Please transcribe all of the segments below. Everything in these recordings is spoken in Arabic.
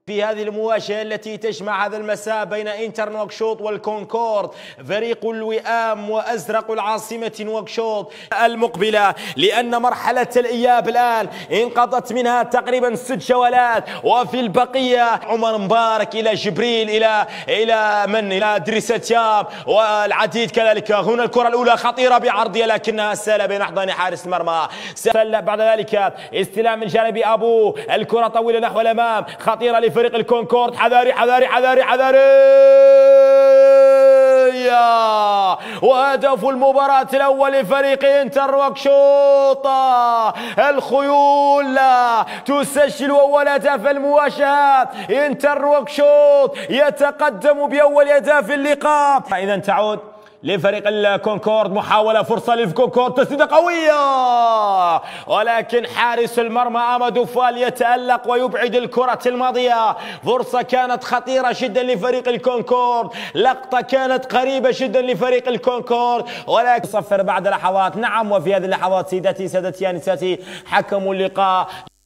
في هذه المواجهة التي تجمع هذا المساء بين انتر نواكشوط والكونكورد، فريق الوئام وأزرق العاصمة نواكشوط المقبلة، لأن مرحلة الإياب الآن انقضت منها تقريبا 6 جولات، وفي البقية عمر مبارك إلى جبريل إلى دريستيام والعديد كذلك. هنا الكرة الأولى خطيرة بعرضية لكنها سالة بين أحضان حارس المرمى. بعد ذلك استلام من جانب أبو، الكرة طويلة نحو الأمام خطيرة فريق الكونكورد. حذاري حذاري حذاري حذاري، وهدف المباراة الأول لفريق انتر نواكشوط. الخيول تسجل أول هدف المواجهة، انتر نواكشوط يتقدم بأول هدف اللقاء. إذا تعود لفريق الكونكورد محاولة، فرصة للكونكورد، تسديدة قوية ولكن حارس المرمى أمادو فال يتألق ويبعد الكرة الماضية. فرصة كانت خطيرة جدا لفريق الكونكورد، لقطة كانت قريبة جدا لفريق الكونكورد ولكن صفر بعد لحظات. نعم، وفي هذه اللحظات سيداتي سادتي أنساتي حكموا اللقاء.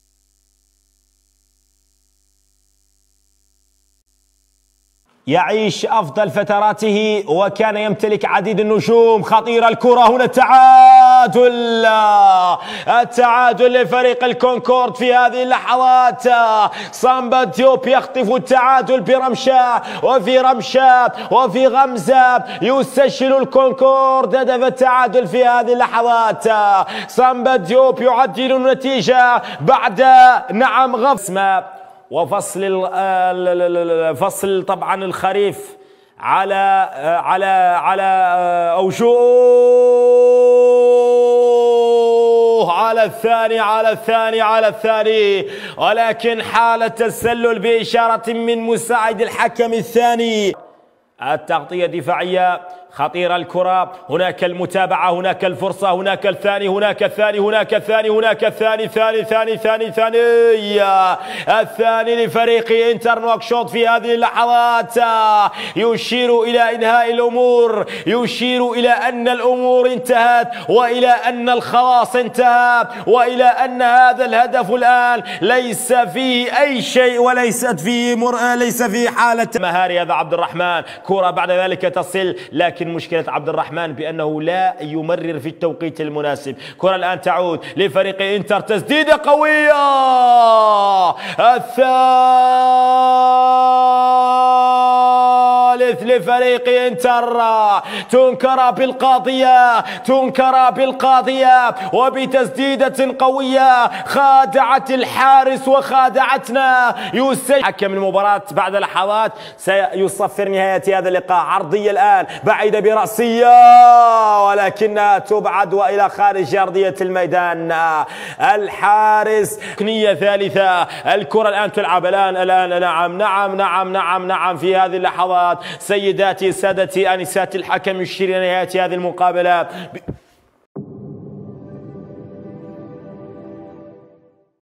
يعيش أفضل فتراته وكان يمتلك عديد النجوم. خطيرة الكرة هنا، التعادل لفريق الكونكورد في هذه اللحظات. سامبا ديوب يخطف التعادل برمشة، وفي رمشة وفي غمزة يسجل الكونكورد هدف التعادل في هذه اللحظات. سامبا ديوب يعدل النتيجة بعد غفص وفصل طبعا الخريف على أوجوه على الثاني ولكن حالة تسلل بإشارة من مساعد الحكم الثاني. التغطية دفاعية خطيرة الكرة، هناك المتابعة، هناك الفرصة، هناك الثاني، هناك الثاني، هناك الثاني، هناك الثاني، الثاني لفريق انتر نواكشوط في هذه اللحظات. يشير إلى إنهاء الأمور، يشير إلى أن الأمور انتهت، وإلى أن الخلاص انتهى، وإلى أن هذا الهدف الآن ليس فيه أي شيء وليست فيه ليس فيه حالة مهاري. هذا عبد الرحمن، كرة بعد ذلك تصل، لكن مشكلة عبد الرحمن بأنه لا يمرر في التوقيت المناسب. كرة الآن تعود لفريق انتر، تسديدة قوية، الثالث لفريق انتر، تنكر بالقاضية وبتسديدة قوية خادعت الحارس وخادعتنا. حكم المباراة بعد لحظات سيصفر نهاية هذا اللقاء. عرضية الآن بعيدة برأسية ولكنها تبعد وإلى خارج أرضية الميدان. الحارس تقنية ثالثة، الكرة الآن تلعب نعم في هذه اللحظات سيداتي سادتي آنسات الحكم يشير إلى نهاية هذه المقابلة